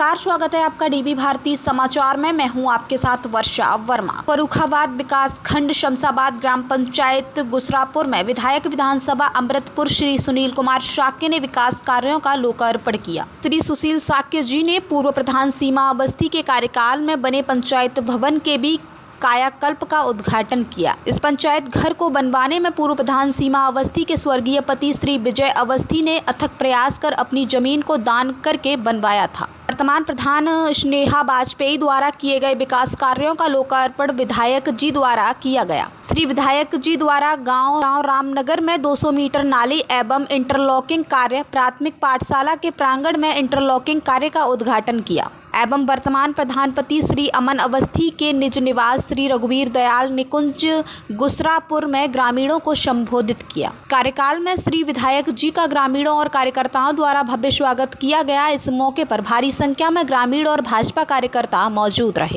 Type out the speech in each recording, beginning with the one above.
नमस्कार, स्वागत है आपका डीबी भारती समाचार में। मैं हूं आपके साथ वर्षा वर्मा। फर्रुखाबाद विकास खंड शमशाबाद ग्राम पंचायत गुसरापुर में विधायक विधानसभा अमृतपुर श्री सुनील कुमार शाक्य ने विकास कार्यों का लोकार्पण किया। श्री सुशील शाक्य जी ने पूर्व प्रधान सीमा अवस्थी के कार्यकाल में बने पंचायत भवन के भी कायाकल्प का उद्घाटन किया। इस पंचायत घर को बनवाने में पूर्व प्रधान सीमा अवस्थी के स्वर्गीय पति श्री विजय अवस्थी ने अथक प्रयास कर अपनी जमीन को दान करके बनवाया था। वर्तमान प्रधान स्नेहा वाजपेयी द्वारा किए गए विकास कार्यों का लोकार्पण विधायक जी द्वारा किया गया। श्री विधायक जी द्वारा गांव रामनगर में 200 मीटर नाली एवं इंटरलॉकिंग कार्य, प्राथमिक पाठशाला के प्रांगण में इंटरलॉकिंग कार्य का उद्घाटन किया एवं वर्तमान प्रधानपति श्री अमन अवस्थी के निज निवास श्री रघुवीर दयाल निकुंज गुसरापुर में ग्रामीणों को संबोधित किया। कार्यकाल में श्री विधायक जी का ग्रामीणों और कार्यकर्ताओं द्वारा भव्य स्वागत किया गया। इस मौके पर भारी संख्या में ग्रामीण और भाजपा कार्यकर्ता मौजूद रहे।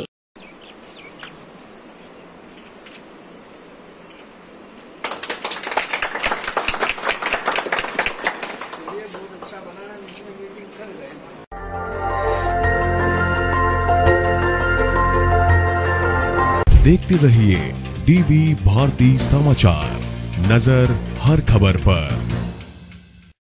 देखते रहिए डीबी भारती समाचार, नजर हर खबर पर।